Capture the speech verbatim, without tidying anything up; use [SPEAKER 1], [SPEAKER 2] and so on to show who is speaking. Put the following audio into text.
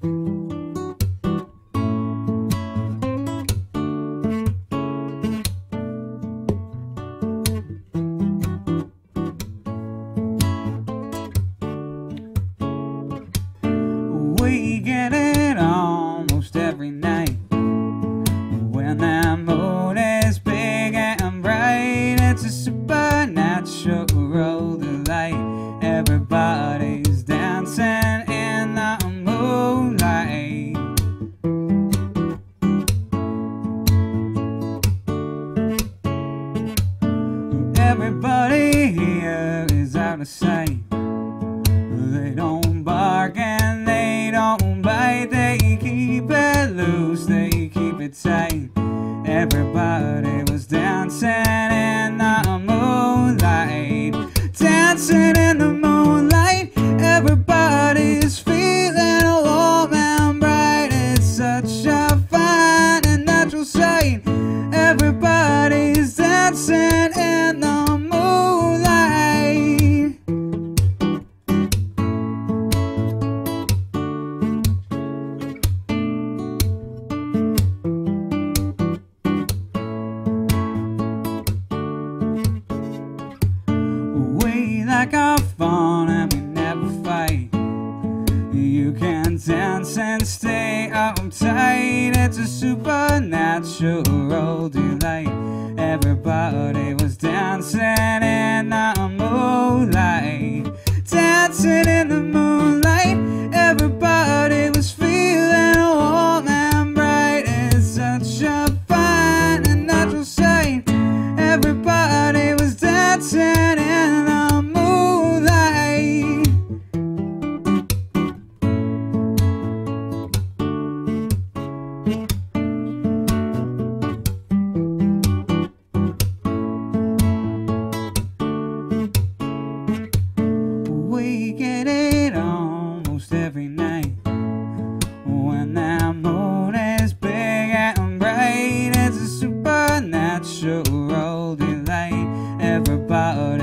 [SPEAKER 1] We get it almost every night when that moon is big and bright. It's a supernatural delight. Everybody's dancing in the moonlight. Everybody here is out of sight. They don't bark and they don't bite. They keep it loose, they keep it tight. Everybody was dancing in the moonlight. Dancing in the moonlight. Everybody's feeling warm and bright. It's such a fine and natural sight. Everybody's dancing in the moonlight. We like our fun and we never fight. You can dance and stay uptight. It's a supernatural delight. Everybody was dancing in the moonlight. Dancing in the moonlight. Everybody was feeling warm and bright. It's such a fine and natural sight. Everybody was dancing in the moonlight. We get it almost every night when that moon is big and bright. It's a supernatural delight. Everybody